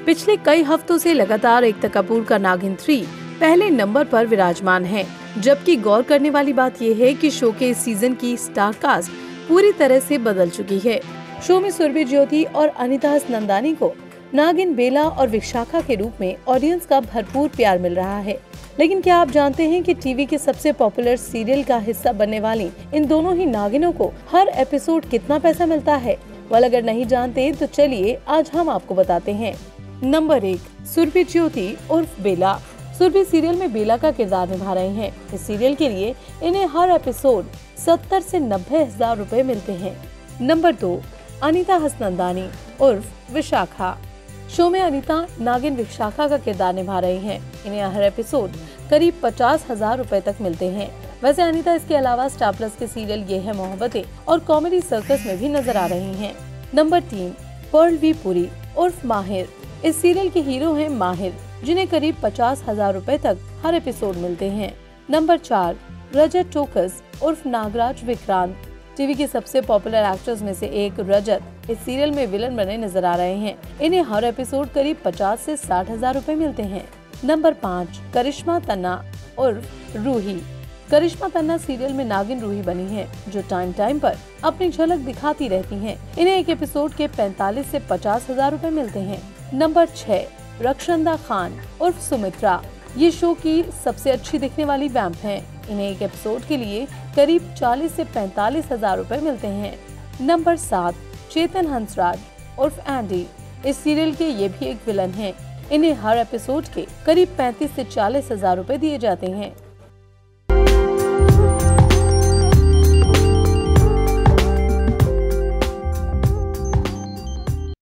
पिछले कई हफ्तों से लगातार एकता कपूर का नागिन 3 पहले नंबर पर विराजमान है। जबकि गौर करने वाली बात यह है कि शो के इस सीजन की स्टार कास्ट पूरी तरह से बदल चुकी है। शो में सुरभि ज्योति और अनिता हसनंदानी को नागिन, बेला और विशाखा के रूप में ऑडियंस का भरपूर प्यार मिल रहा है। लेकिन क्या आप जानते हैं कि टीवी के सबसे पॉपुलर सीरियल का हिस्सा बनने वाली इन दोनों ही नागिनों को हर एपिसोड कितना पैसा मिलता है? वाल अगर नहीं जानते तो चलिए आज हम आपको बताते हैं। नंबर 1, सुरभि ज्योति उर्फ बेला। सुरभि सीरियल में बेला का किरदार निभा रहे हैं। इस सीरियल के लिए इन्हें हर एपिसोड 70 से 90 हजार रुपए मिलते हैं। नंबर 2, अनीता हसनंदानी उर्फ विशाखा। शो में अनीता नागिन विशाखा का किरदार निभा रही हैं। इन्हें हर एपिसोड करीब 50 हजार रुपए तक मिलते हैं। वैसे अनीता इसके अलावा स्टार प्लस के सीरियल ये है मोहब्बतें और कॉमेडी सर्कस में भी नजर आ रही हैं। नंबर 3, पर्लवी पुरी उर्फ माहिर। इस सीरियल के हीरो हैं माहिर, जिन्हें करीब 50 हजार रुपए तक हर एपिसोड मिलते हैं। नंबर 4, रजत टोकस उर्फ नागराज विक्रांत। टीवी के सबसे पॉपुलर एक्टर्स में से एक रजत इस सीरियल में विलन बने नजर आ रहे हैं। इन्हें हर एपिसोड करीब 50 से 60 हजार रुपए मिलते हैं। नंबर 5, करिश्मा तन्ना उर्फ रूही। करिश्मा तन्ना सीरियल में नागिन रूही बनी है, जो टाइम पर अपनी झलक दिखाती रहती हैं। इन्हें एक एपिसोड के 45 से 50 हजार रुपए मिलते हैं। नंबर 6, रक्षंदा खान उर्फ सुमित्रा। ये शो की सबसे अच्छी दिखने वाली वैम्प हैं। इन्हें एक एपिसोड के लिए करीब 40 से 45 हजार रुपए मिलते हैं। नंबर 7, चेतन हंसराज उर्फ एंडी। इस सीरियल के ये भी एक विलन हैं। इन्हें हर एपिसोड के करीब 35 से 40 हजार रुपए दिए जाते हैं।